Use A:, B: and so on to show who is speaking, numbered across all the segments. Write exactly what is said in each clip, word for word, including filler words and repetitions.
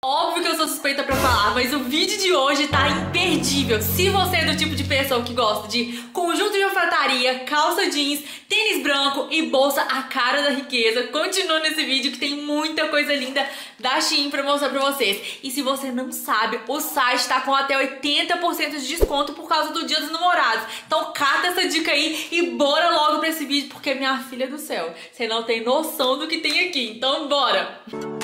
A: Óbvio que eu sou suspeita pra falar, mas o vídeo de hoje tá imperdível. Se você é do tipo de pessoa que gosta de conjunto de alfaiataria, calça jeans, tênis branco e bolsa a cara da riqueza, continua nesse vídeo que tem muita coisa linda da Shein pra mostrar pra vocês. E se você não sabe, o site tá com até oitenta por cento de desconto por causa do Dia dos Namorados. Então cata essa dica aí e bora logo pra esse vídeo, porque minha filha do céu, você não tem noção do que tem aqui. Então bora!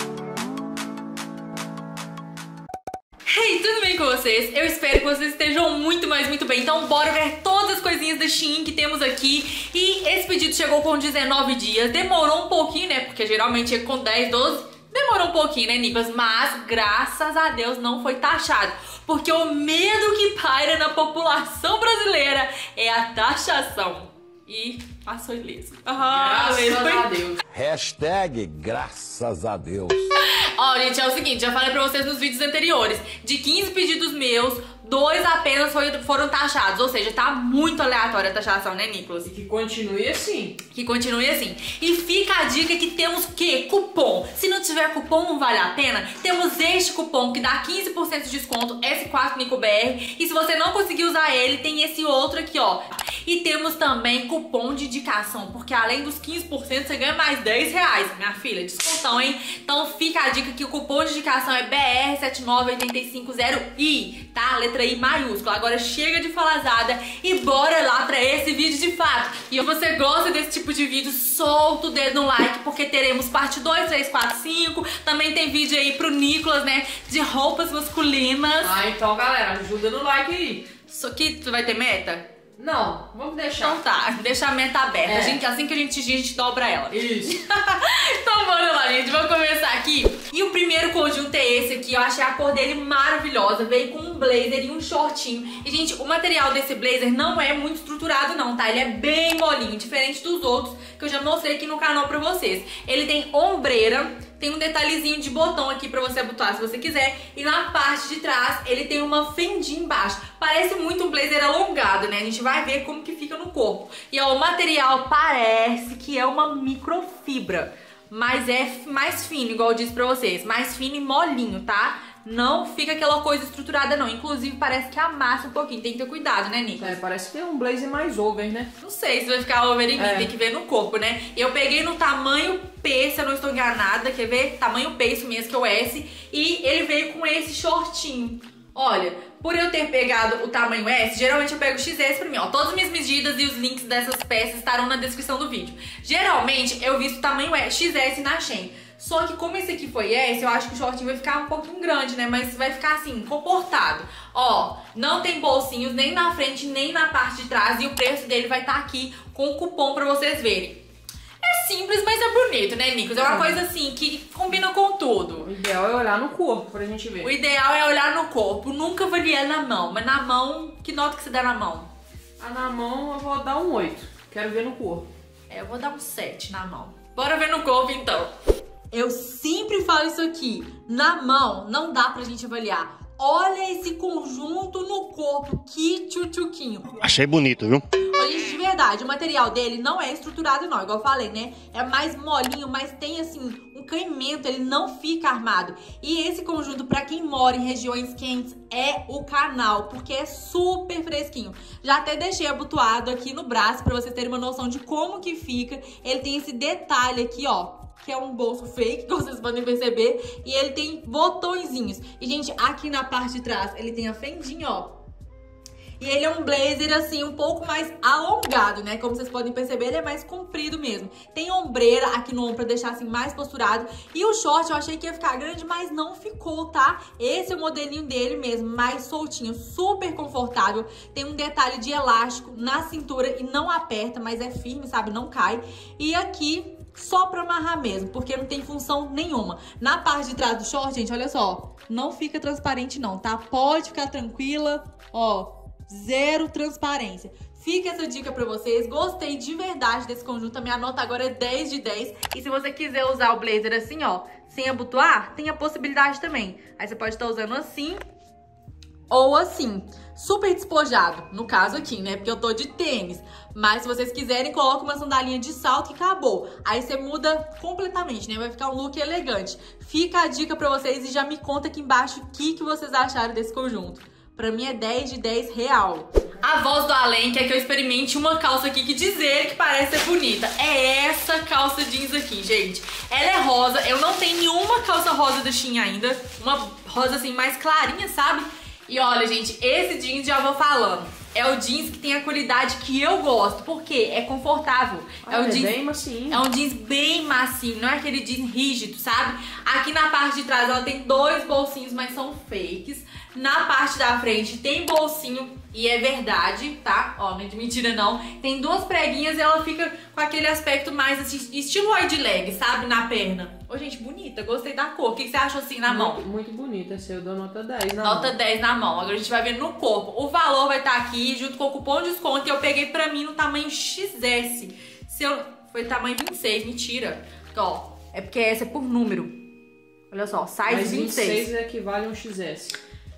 A: Hey, tudo bem com vocês? Eu espero que vocês estejam muito, mas muito bem. Então bora ver todas as coisinhas da Shein que temos aqui. E esse pedido chegou com dezenove dias. Demorou um pouquinho, né? Porque geralmente é com dez, doze. Demorou um pouquinho, né, Nicolas? Mas, graças a Deus, não foi taxado. Porque o medo que paira na população brasileira é a taxação. E passou ileso. Ah,
B: graças
A: foi...
B: a Deus.
C: Hashtag graças a Deus.
A: Ó, gente, é o seguinte, já falei pra vocês nos vídeos anteriores. De quinze pedidos meus, dois apenas foi, foram taxados. Ou seja, tá muito aleatória a taxação, né, Nicolas?
B: E que continue assim.
A: Que continue assim. E fica a dica que temos o quê? Cupom. Se não tiver cupom, não vale a pena. Temos este cupom que dá quinze por cento de desconto, S quatro Nico B R. E se você não conseguir usar ele, tem esse outro aqui, ó. E temos também cupom de indicação, porque além dos quinze por cento, você ganha mais dez reais, minha filha. Descontão, hein? Então fica a dica que o cupom de indicação é B R sete nove oito cinco zero I, tá? Letra I maiúscula. Agora chega de falazada e bora lá pra esse vídeo de fato. E se você gosta desse tipo de vídeo, solta o dedo no like, porque teremos parte dois, três, quatro, cinco. Também tem vídeo aí pro Nicolas, né? De roupas masculinas.
B: Ah, então, galera, ajuda no like aí.
A: Só que tu vai ter meta?
B: Não, vamos deixar.
A: Então tá, deixa a meta aberta.
B: É.
A: A gente, assim que a gente atingir, a gente dobra ela.
B: Isso.
A: Então bora lá, gente. Vamos começar aqui. E o primeiro conjunto é esse aqui. Eu achei a cor dele maravilhosa. Veio com um blazer e um shortinho. E, gente, o material desse blazer não é muito estruturado não, tá? Ele é bem molinho, diferente dos outros que eu já mostrei aqui no canal pra vocês. Ele tem ombreira. Tem um detalhezinho de botão aqui pra você abotoar se você quiser. E na parte de trás ele tem uma fendinha embaixo. Parece muito um blazer alongado, né? A gente vai ver como que fica no corpo. E ó, o material parece que é uma microfibra. Mas é mais fino, igual eu disse pra vocês. Mais fino e molinho, tá? Não fica aquela coisa estruturada não. Inclusive parece que amassa um pouquinho. Tem que ter cuidado, né, Nico?
B: É, parece que é um blazer mais over, né?
A: Não sei se vai ficar over em mim,
B: É.
A: tem que ver no corpo, né? Eu peguei no tamanho P, se eu não estou enganada, quer ver? Tamanho P, isso mesmo, que é o S. E ele veio com esse shortinho. Olha, por eu ter pegado o tamanho S, geralmente eu pego o X S pra mim, ó. Todas as minhas medidas e os links dessas peças estarão na descrição do vídeo. Geralmente eu visto o tamanho X S na Shein. Só que como esse aqui foi S, eu acho que o shortinho vai ficar um pouquinho grande, né? Mas vai ficar assim, comportado. Ó, não tem bolsinhos nem na frente, nem na parte de trás. E o preço dele vai estar aqui com o cupom pra vocês verem. É simples, mas é bonito, né, Nicolas? É uma coisa assim, que combina com tudo.
B: O ideal é olhar no corpo pra gente ver.
A: O ideal é olhar no corpo. Nunca avaliar na mão. Mas na mão, que nota que você dá na mão?
B: Ah, na mão eu vou dar um oito. Quero ver no corpo.
A: É, eu vou dar um sete na mão. Bora ver no corpo, então. Eu sempre falo isso aqui. Na mão, não dá pra gente avaliar. Olha esse conjunto no corpo. Que tchutchuquinho.
D: Achei bonito, viu?
A: Olha, gente, de verdade, o material dele não é estruturado não, igual eu falei, né? É mais molinho, mas tem, assim, um caimento, ele não fica armado. E esse conjunto, pra quem mora em regiões quentes, é o canal, porque é super fresquinho. Já até deixei abotoado aqui no braço, pra vocês terem uma noção de como que fica. Ele tem esse detalhe aqui, ó, que é um bolso fake, que vocês podem perceber. E ele tem botõezinhos. E, gente, aqui na parte de trás, ele tem a fendinha, ó. E ele é um blazer, assim, um pouco mais alongado, né? Como vocês podem perceber, ele é mais comprido mesmo. Tem ombreira aqui no ombro pra deixar, assim, mais posturado. E o short eu achei que ia ficar grande, mas não ficou, tá? Esse é o modelinho dele mesmo, mais soltinho, super confortável. Tem um detalhe de elástico na cintura e não aperta, mas é firme, sabe? Não cai. E aqui, só pra amarrar mesmo, porque não tem função nenhuma. Na parte de trás do short, gente, olha só, não fica transparente não, tá? Pode ficar tranquila, ó. Zero transparência. Fica essa dica pra vocês. Gostei de verdade desse conjunto. A minha nota agora é dez de dez. E se você quiser usar o blazer assim, ó, sem abotoar, tem a possibilidade também. Aí você pode estar usando assim, ou assim, super despojado, no caso aqui, né? Porque eu tô de tênis. Mas se vocês quiserem, coloca uma sandalinha de salto e acabou. Aí você muda completamente, né? Vai ficar um look elegante. Fica a dica pra vocês e já me conta aqui embaixo o que, que vocês acharam desse conjunto. Pra mim é dez de dez real. A voz do além quer que eu experimente uma calça aqui que dizer que parece ser bonita. É essa calça jeans aqui, gente. Ela é rosa, eu não tenho nenhuma calça rosa da Shein ainda. Uma rosa assim mais clarinha, sabe? E olha, gente, esse jeans já vou falando. É o jeans que tem a qualidade que eu gosto. Por quê? É confortável.
B: Ah,
A: é, um
B: é
A: jeans,
B: bem macio.
A: É um jeans bem macio, não é aquele jeans rígido, sabe? Aqui na parte de trás ela tem dois bolsinhos, mas são fakes. Na parte da frente tem bolsinho e é verdade, tá? Ó, não é de mentira não. Tem duas preguinhas e ela fica com aquele aspecto mais assim, estilo wide leg, sabe? Na perna. Ô, gente, bonita. Gostei da cor. O que você achou assim na mão?
B: Muito, muito bonita. Essa eu dou nota dez na
A: Nota
B: mão.
A: dez na mão. Agora a gente vai ver no corpo. O valor vai estar aqui junto com o cupom de desconto. E eu peguei pra mim no tamanho X S. Se eu... Foi tamanho vinte e seis. Mentira. Ó, é porque essa é por número. Olha só, size
B: Mas
A: vinte e seis.
B: vinte e seis equivale a um X S.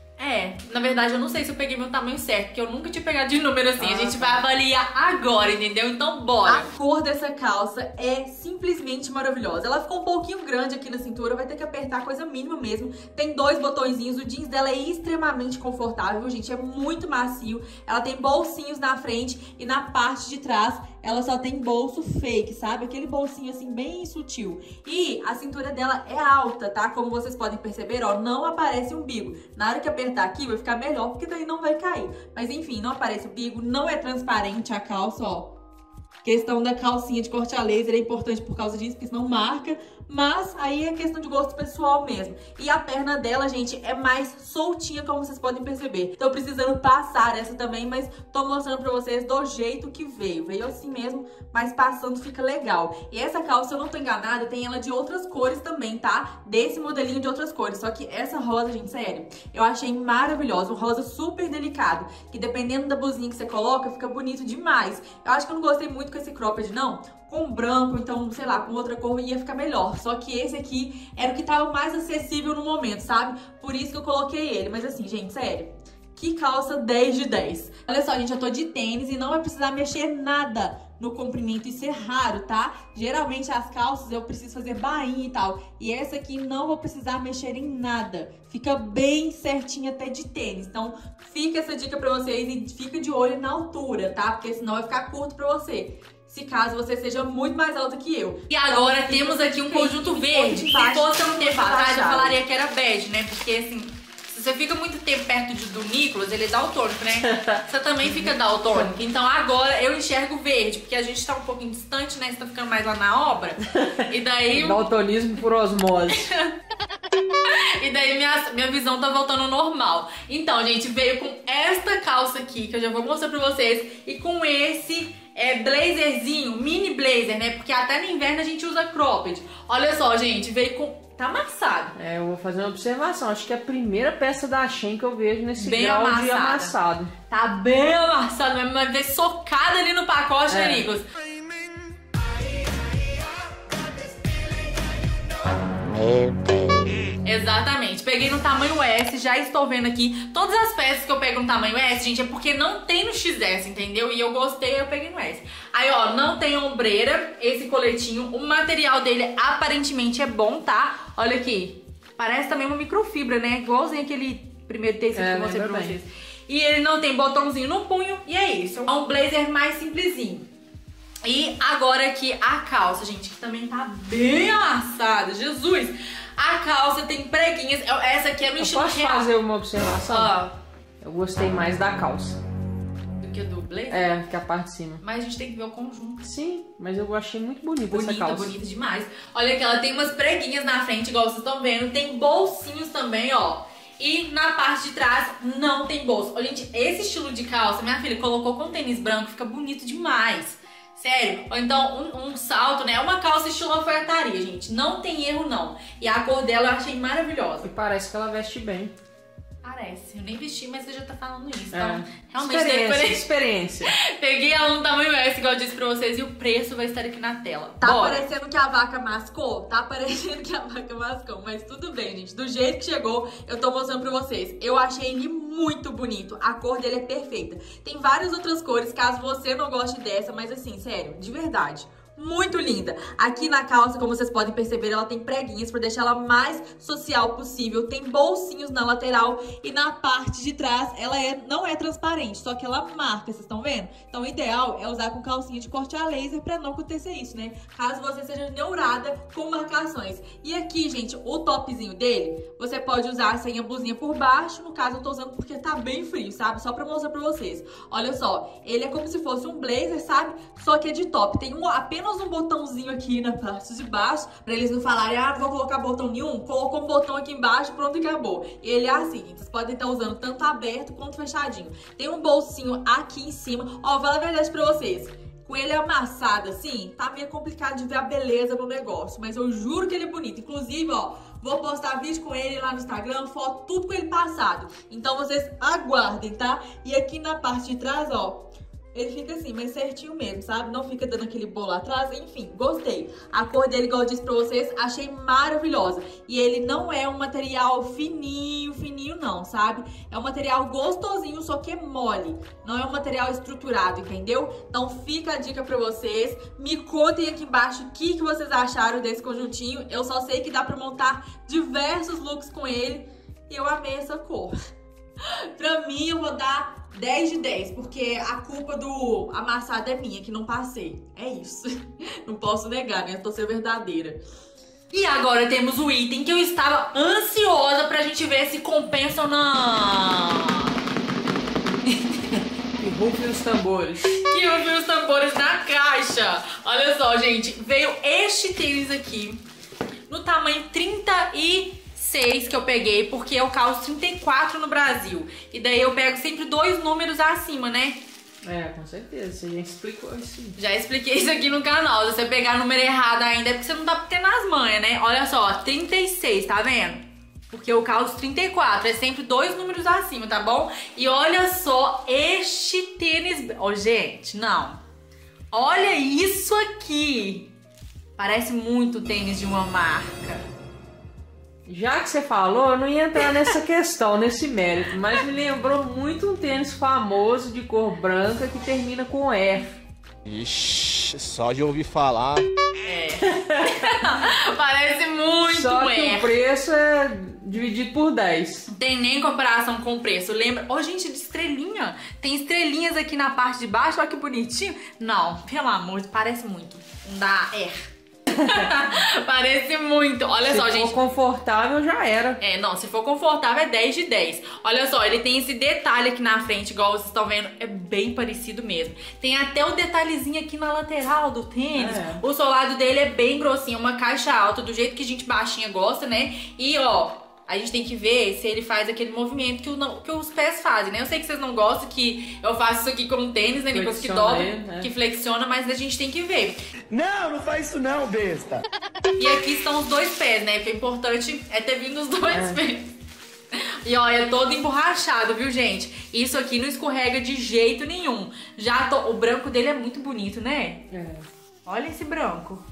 A: É, na verdade eu não sei se eu peguei meu tamanho certo, porque eu nunca tinha pegado de número assim.
B: Ah,
A: a gente
B: tá.
A: vai avaliar agora, entendeu? Então bora! A cor dessa calça é simplesmente maravilhosa. Ela ficou um pouquinho grande aqui na cintura, vai ter que apertar coisa mínima mesmo. Tem dois botõezinhos, o jeans dela é extremamente confortável, gente, é muito macio. Ela tem bolsinhos na frente e na parte de trás ela só tem bolso fake, sabe? Aquele bolsinho assim bem sutil. E a cintura dela é alta, tá? Como vocês podem perceber, ó, não aparece umbigo. Na hora que apertar aqui vai ficar melhor, porque daí não vai cair. Mas enfim, não aparece umbigo, não é transparente a calça, ó. Questão da calcinha de corte a laser é importante por causa disso, porque senão marca. Mas aí é questão de gosto pessoal mesmo. E a perna dela, gente, é mais soltinha, como vocês podem perceber. Tô precisando passar essa também, mas tô mostrando pra vocês do jeito que veio. Veio assim mesmo, mas passando fica legal. E essa calça, se eu não tô enganada, tem ela de outras cores também, tá? Desse modelinho de outras cores. Só que essa rosa, gente, sério, eu achei maravilhosa. Um rosa super delicado, que dependendo da blusinha que você coloca, fica bonito demais. Eu acho que eu não gostei muito com esse cropped, não. Com branco, então, sei lá, com outra cor ia ficar melhor. Só que esse aqui era o que tava mais acessível no momento, sabe? Por isso que eu coloquei ele. Mas assim, gente, sério, que calça dez de dez. Olha só, gente, eu tô de tênis e não vai precisar mexer nada no comprimento. Isso é raro, tá? Geralmente as calças eu preciso fazer bainha e tal. E essa aqui não vou precisar mexer em nada. Fica bem certinha até de tênis. Então, fica essa dica pra vocês e fica de olho na altura, tá? Porque senão vai ficar curto pra você. Se caso você seja muito mais alta que eu. E agora então, temos aqui um conjunto verde. Se fosse um tempo atrás, eu falaria que era bege, né? Porque assim, se você fica muito tempo perto de, do Nicolas, ele é daltônico, né? Você também fica daltônico. Então agora eu enxergo verde, porque a gente tá um pouquinho distante, né? Você tá ficando mais lá na obra. E daí...
B: Daltonismo por osmose.
A: E daí minha, minha visão tá voltando ao normal. Então, gente, veio com esta calça aqui, que eu já vou mostrar pra vocês. E com esse... É blazerzinho, mini blazer, né? Porque até no inverno a gente usa cropped. Olha só, gente, veio com... Tá amassado.
B: É, eu vou fazer uma observação. Acho que é a primeira peça da Shein que eu vejo nesse
A: bem
B: grau
A: amassada.
B: de amassado.
A: Tá bem amassado mesmo, vai ver socada ali no pacote,
B: é.
A: né, Nicolas?
C: Meu Deus.
A: Exatamente, peguei no tamanho S, já estou vendo aqui. Todas as peças que eu pego no tamanho S, gente, é porque não tem no X S, entendeu? E eu gostei, eu peguei no S. Aí, ó, não tem ombreira, esse coletinho. O material dele aparentemente é bom, tá? Olha aqui, parece também uma microfibra, né? Igualzinho aquele primeiro tecido
B: é,
A: que eu mostrei pra
B: bem.
A: vocês. E ele não tem botãozinho no punho, e é isso. É um blazer mais simplesinho. E agora aqui a calça, gente, que também tá bem amassada, Jesus! A calça tem preguinhas, essa aqui é no
B: eu
A: estilo
B: posso
A: real.
B: fazer uma observação?
A: Ah.
B: Eu gostei mais da calça.
A: Do que do blazer?
B: É, que a parte de cima.
A: Mas a gente tem que ver o conjunto.
B: Sim, mas eu achei muito bonita,
A: bonita
B: essa calça.
A: Bonita, bonita demais. Olha aqui, ela tem umas preguinhas na frente, igual vocês estão vendo. Tem bolsinhos também, ó. E na parte de trás não tem bolso. Olha, gente, esse estilo de calça, minha filha colocou com tênis branco, fica bonito demais. Sério, ou então um, um salto, né? Uma calça estilo alfaiataria, gente. Não tem erro, não. E a cor dela eu achei maravilhosa.
B: E parece que ela veste bem.
A: Parece. Eu nem vesti, mas você já tá falando isso.
B: É.
A: Então, realmente...
B: Experiência,
A: depois...
B: experiência.
A: Peguei ela no tamanho S, igual eu disse pra vocês. E o preço vai estar aqui na tela. Tá
D: Bora.
A: parecendo que a vaca mascou? Tá parecendo que a vaca mascou. Mas tudo bem, gente. Do jeito que chegou, eu tô mostrando pra vocês. Eu achei ele muito muito bonito. A cor dele é perfeita. Tem várias outras cores, caso você não goste dessa, mas assim, sério, de verdade, muito linda. Aqui na calça, como vocês podem perceber, ela tem preguinhas para deixar ela mais social possível. Tem bolsinhos na lateral e na parte de trás ela é, não é transparente, só que ela marca, vocês estão vendo? Então o ideal é usar com calcinha de corte a laser para não acontecer isso, né? Caso você seja neurada com marcações. E aqui, gente, o topzinho dele, você pode usar sem a blusinha por baixo. No caso, eu tô usando porque tá bem frio, sabe? Só pra mostrar pra vocês. Olha só, ele é como se fosse um blazer, sabe? Só que é de top. Tem um, apenas um botãozinho aqui na parte de baixo, pra eles não falarem, ah, não vou colocar botão nenhum. Colocou um botão aqui embaixo, pronto, e acabou. E ele é assim, vocês podem estar usando tanto aberto quanto fechadinho. Tem um bolsinho aqui em cima. Ó, vou falar a verdade pra vocês. Com ele amassado assim, tá meio complicado de ver a beleza no negócio, mas eu juro que ele é bonito. Inclusive, ó, vou postar vídeo com ele lá no Instagram, foto, tudo com ele passado. Então vocês aguardem, tá? E aqui na parte de trás, ó, ele fica assim, mais certinho mesmo, sabe? Não fica dando aquele bolo atrás, enfim, gostei. A cor dele, igual eu disse pra vocês, achei maravilhosa. E ele não é um material fininho, fininho não, sabe? É um material gostosinho, só que é mole. Não é um material estruturado, entendeu? Então fica a dica pra vocês. Me contem aqui embaixo o que, que vocês acharam desse conjuntinho. Eu só sei que dá pra montar diversos looks com ele. E eu amei essa cor. Pra mim, eu vou dar dez de dez, porque a culpa do amassado é minha, que não passei. É isso. Não posso negar, né? Eu tô sendo verdadeira. E agora temos o item que eu estava ansiosa pra gente ver se compensa ou não.
B: Que rufem os tambores.
A: Que rufem os tambores na caixa. Olha só, gente. Veio este tênis aqui no tamanho trinta e seis que eu peguei, porque eu calço trinta e quatro no Brasil. E daí eu pego sempre dois números acima, né?
B: É, com certeza. Você já explicou isso.
A: Já expliquei isso aqui no canal. Se você pegar o número errado ainda, é porque você não tá tendo as manhas, né? Olha só, trinta e seis, tá vendo? Porque eu calço trinta e quatro. É sempre dois números acima, tá bom? E olha só este tênis... Oh, gente, não. Olha isso aqui. Parece muito tênis de uma marca.
B: Já que você falou, eu não ia entrar nessa questão, nesse mérito, mas me lembrou muito um tênis famoso de cor branca que termina com R.
D: Ixi, só de ouvir falar.
A: É. Parece muito
B: Só que
A: R.
B: o preço é dividido por dez.
A: Não tem nem comparação com o preço. Lembra? Ó, oh, gente, de estrelinha. Tem estrelinhas aqui na parte de baixo, olha que bonitinho. Não, pelo amor, parece muito. Não dá R. Parece muito. Olha
B: se
A: só,
B: gente. Se
A: for
B: confortável, já era.
A: É, não, se for confortável é dez de dez. Olha só, ele tem esse detalhe aqui na frente, igual vocês estão vendo. É bem parecido mesmo. Tem até o detalhezinho aqui na lateral do tênis. É. O solado dele é bem grossinho, uma caixa alta, do jeito que a gente baixinha gosta, né? E, ó, a gente tem que ver se ele faz aquele movimento que, o, que os pés fazem, né? Eu sei que vocês não gostam que eu faço isso aqui com um tênis, né? Depois que dobra, né? Que flexiona, mas a gente tem que ver.
E: Não, não faz isso não, besta.
A: E aqui estão os dois pés, né? Porque o importante é ter vindo os dois é. pés. E ó, é todo emborrachado, viu, gente? Isso aqui não escorrega de jeito nenhum. Já tô... O branco dele é muito bonito, né?
B: É.
A: Olha esse branco.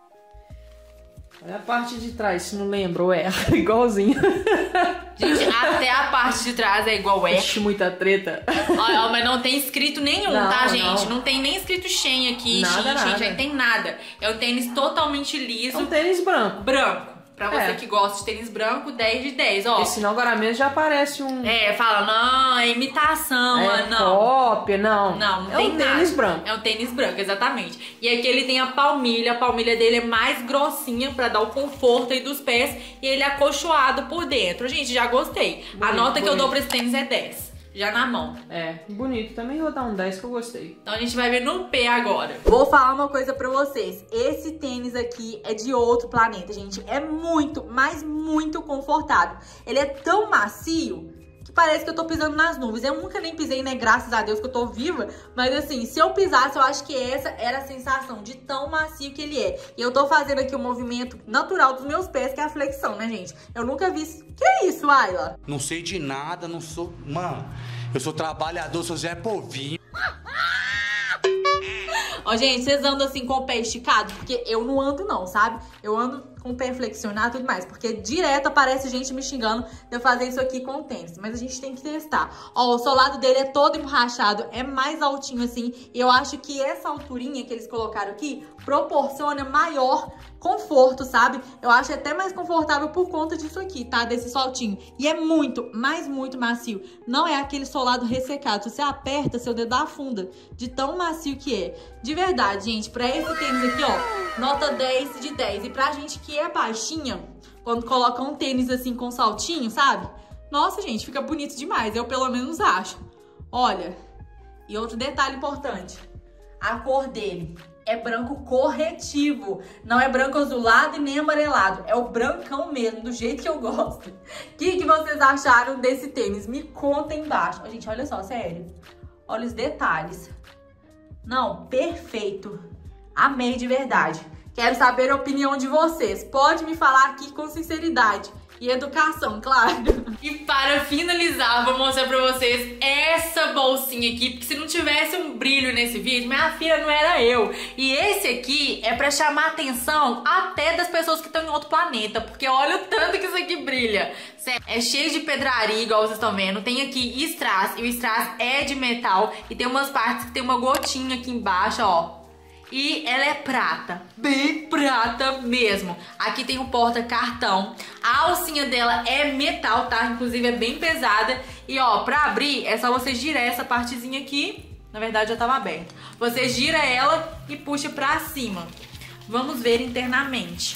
B: Olha a parte de trás, se não lembrou, é igualzinho.
A: Gente, até a parte de trás é igual é.
B: Ixi, muita treta.
A: Olha, mas não tem escrito nenhum,
B: não,
A: tá, gente? Não.
B: Não
A: tem nem escrito Shein aqui,
B: nada,
A: Shein,
B: nada.
A: Shein, não tem nada. É um tênis totalmente liso.
B: É um tênis branco.
A: Branco. Pra você
B: é.
A: que gosta de tênis branco, dez de dez, ó.
B: Porque senão agora mesmo já aparece um...
A: É, fala, não, é imitação,
B: é,
A: não.
B: Cópia, não.
A: Não, não
B: é
A: tem
B: um tênis
A: nada.
B: branco.
A: É um tênis branco, exatamente. E aqui ele tem a palmilha, a palmilha dele é mais grossinha pra dar o conforto aí dos pés. E ele é acolchoado por dentro. Gente, já gostei. Bonito, a nota bonito. que eu dou pra esse tênis é dez. Já na mão.
B: É, bonito. Também vou dar um dez que eu gostei.
A: Então a gente vai ver no pé agora. Vou falar uma coisa pra vocês. Esse tênis aqui é de outro planeta, gente. É muito, mas muito confortável. Ele é tão macio que parece que eu tô pisando nas nuvens. Eu nunca nem pisei, né? Graças a Deus que eu tô viva. Mas assim, se eu pisasse, eu acho que essa era a sensação de tão macio que ele é. E eu tô fazendo aqui o movimento natural dos meus pés, que é a flexão, né, gente? Eu nunca vi isso. Que é isso, Ayla?
E: Não sei de nada, não sou... Mano, eu sou trabalhador, sou Zé Povinho.
A: Ó, gente, vocês andam assim com o pé esticado? Porque eu não ando não, sabe? Eu ando com o pé flexionado e tudo mais. Porque direto aparece gente me xingando de eu fazer isso aqui com o tênis. Mas a gente tem que testar. Ó, o solado dele é todo emborrachado, é mais altinho assim. E eu acho que essa alturinha que eles colocaram aqui proporciona maior conforto, sabe? Eu acho até mais confortável por conta disso aqui, tá? Desse soltinho. E é muito, mas muito macio. Não é aquele solado ressecado. Se você aperta, seu dedo afunda de tão macio que é. De verdade, gente, pra esse tênis aqui, ó, nota dez de dez. E pra gente que é baixinha, quando coloca um tênis assim com saltinho, sabe? Nossa, gente, fica bonito demais. Eu pelo menos acho. Olha, e outro detalhe importante. A cor dele é branco corretivo. Não é branco azulado e nem amarelado. É o brancão mesmo, do jeito que eu gosto. O que, que vocês acharam desse tênis? Me conta aí embaixo. Gente, olha só, sério. Olha os detalhes. Não, perfeito. Amei de verdade. Quero saber a opinião de vocês. Pode me falar aqui com sinceridade. E educação, claro.
F: E para finalizar, vou mostrar pra vocês essa bolsinha aqui, porque se não tivesse um brilho nesse vídeo, minha filha não era eu. E esse aqui é pra chamar a atenção até das pessoas que estão em outro planeta, porque olha o tanto que isso aqui brilha. É cheio de pedraria, igual vocês estão vendo. Tem aqui strass, e o strass é de metal, e tem umas partes que tem uma gotinha aqui embaixo, ó. E ela é prata, bem prata mesmo. Aqui tem o porta-cartão. A alcinha dela é metal, tá? Inclusive é bem pesada. E ó, pra abrir é só você girar essa partezinha aqui. Na verdade já tava aberta. Você gira ela e puxa pra cima. Vamos ver internamente.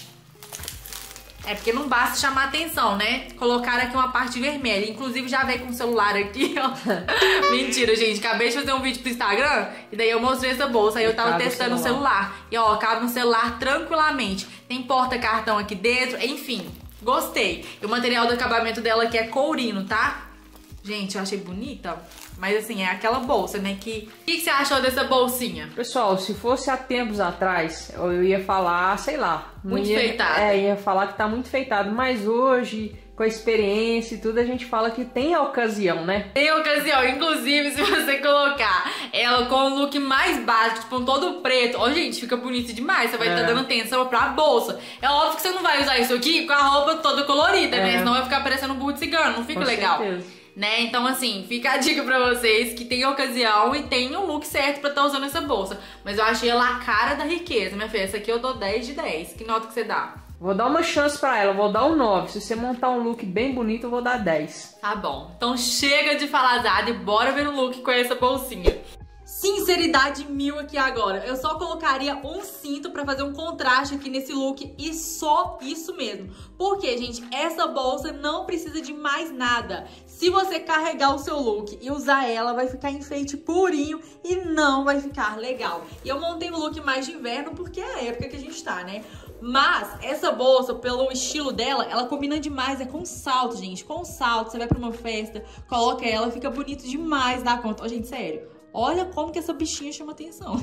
F: É porque não basta chamar atenção, né? Colocaram aqui uma parte vermelha. Inclusive já veio com o celular aqui, ó. Mentira, gente. Acabei de fazer um vídeo pro Instagram e daí eu mostrei essa bolsa. Aí eu tava testando o celular. E ó, cabe no celular tranquilamente. Tem porta-cartão aqui dentro. Enfim, gostei. E o material do acabamento dela aqui é courino, tá? Gente, eu achei bonita. Mas assim, é aquela bolsa, né? Que... O que, que você achou dessa bolsinha?
B: Pessoal, se fosse há tempos atrás, eu ia falar, sei lá.
F: Muito
B: ia,
F: feitado.
B: É, ia falar que tá muito feitado. Mas hoje, com a experiência e tudo, a gente fala que tem a ocasião, né?
F: Tem ocasião. Inclusive, se você colocar ela com o look mais básico, tipo um todo preto, ó, gente, fica bonito demais. Você vai estar é. tá dando atenção pra bolsa. É óbvio que você não vai usar isso aqui com a roupa toda colorida, é. né? Senão vai ficar parecendo um burro de cigano. Não fica com legal.
B: Certeza.
F: Né? Então assim, fica a dica pra vocês que tem ocasião e tem o look certo pra estar tá usando essa bolsa. Mas eu achei ela a cara da riqueza, minha filha. Essa aqui eu dou dez de dez. Que nota que você dá?
B: Vou dar uma chance pra ela, vou dar um nove. Se você montar um look bem bonito, eu vou dar dez.
F: Tá bom. Então chega de falazada e bora ver o look com essa bolsinha.
A: Sinceridade mil aqui agora. Eu só colocaria um cinto pra fazer um contraste aqui nesse look e só isso mesmo. Porque, gente, essa bolsa não precisa de mais nada. Se você carregar o seu look e usar ela, vai ficar enfeite purinho e não vai ficar legal. E eu montei um look mais de inverno porque é a época que a gente tá, né? Mas essa bolsa, pelo estilo dela, ela combina demais. É com salto, gente. Com salto, você vai pra uma festa, coloca ela, fica bonito demais da conta. Ó, gente, sério. Olha como que essa bichinha chama atenção.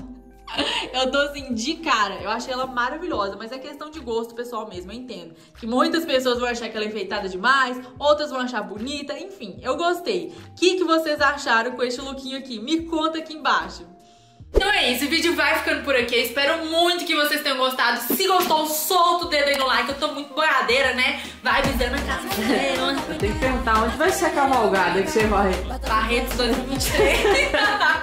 A: Eu tô assim, de cara. Eu achei ela maravilhosa, mas é questão de gosto pessoal mesmo, eu entendo. Que muitas pessoas vão achar que ela é enfeitada demais, outras vão achar bonita, enfim, eu gostei. O que, que vocês acharam com esse lookinho aqui? Me conta aqui embaixo.
F: Então é isso, o vídeo vai ficando por aqui. Espero muito que vocês tenham gostado. Se gostou, solta o dedo aí no like. Eu tô muito boiadeira, né? Vai visando a casa dela.
B: Eu tenho que perguntar onde vai ser a cavalgada que você vai.
F: Barretos dois mil e vinte e três.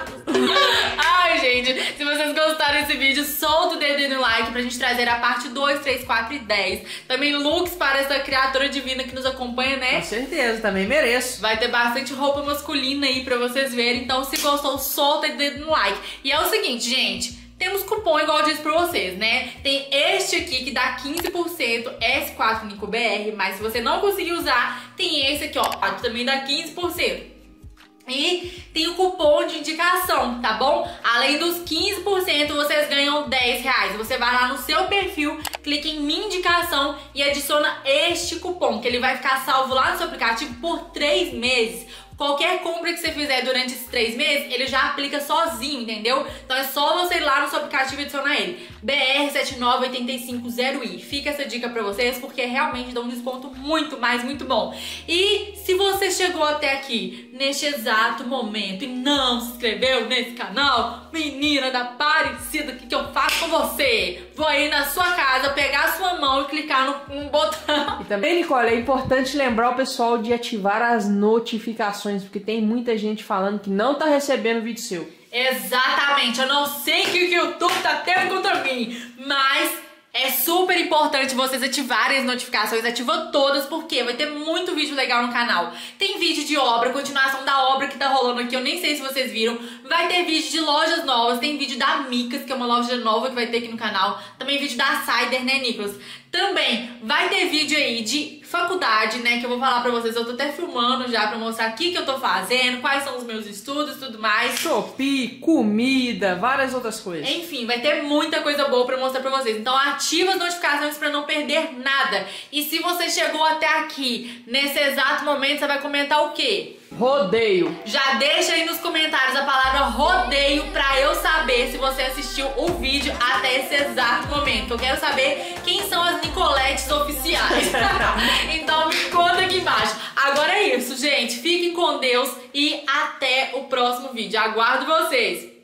F: Ai, gente, se vocês gostaram desse vídeo, solta o dedo aí no like pra gente trazer a parte dois, três, quatro e dez. Também looks para essa criatura divina que nos acompanha, né?
B: Com certeza, também mereço.
F: Vai ter bastante roupa masculina aí pra vocês verem. Então, se gostou, solta o dedo no like. E é o seguinte, gente, temos cupom igual eu disse pra vocês, né? Tem este aqui que dá quinze por cento, S quatro Nico B R, mas se você não conseguir usar, tem esse aqui, ó, que também dá quinze por cento. E tem o cupom de indicação, tá bom? Além dos quinze por cento, vocês ganham dez reais. Você vai lá no seu perfil, clica em minha indicação e adiciona este cupom, que ele vai ficar salvo lá no seu aplicativo por três meses. Qualquer compra que você fizer durante esses três meses, ele já aplica sozinho, entendeu? Então é só você ir lá no seu aplicativo e adicionar ele. B R sete nove oito cinco zero I. Fica essa dica pra vocês, porque realmente dá um desconto muito, mais muito bom. E se você chegou até aqui, neste exato momento, e não se inscreveu nesse canal, menina da Parecida, o que, que eu faço com você? vou aí na sua casa, pegar a sua mão e clicar no, no botão.
B: E também, Nicole, é importante lembrar o pessoal de ativar as notificações, porque tem muita gente falando que não tá recebendo vídeo seu.
F: Exatamente, eu não sei o que o YouTube tá tendo contra mim, mas é super importante vocês ativarem as notificações, ativa todas, porque vai ter muito vídeo legal no canal. Tem vídeo de obra, continuação da obra que tá rolando aqui, eu nem sei se vocês viram. Vai ter vídeo de lojas novas, tem vídeo da Micas, que é uma loja nova que vai ter aqui no canal. Também vídeo da Cider, né, Nicolas? Também vai ter vídeo aí de faculdade, né, que eu vou falar pra vocês. Eu tô até filmando já pra mostrar o que que eu tô fazendo, quais são os meus estudos e tudo mais.
B: Shopee, comida, várias outras coisas.
F: Enfim, vai ter muita coisa boa pra mostrar pra vocês. Então ativa as notificações pra não perder nada. E se você chegou até aqui, nesse exato momento, você vai comentar o quê?
B: Rodeio.
F: Já deixa aí nos comentários a palavra rodeio pra eu saber se você assistiu o vídeo até esse exato momento. Eu quero saber quem são as Nicoletes oficiais. Então me conta aqui embaixo. Agora é isso, gente. Fiquem com Deus e até o próximo vídeo. Aguardo vocês.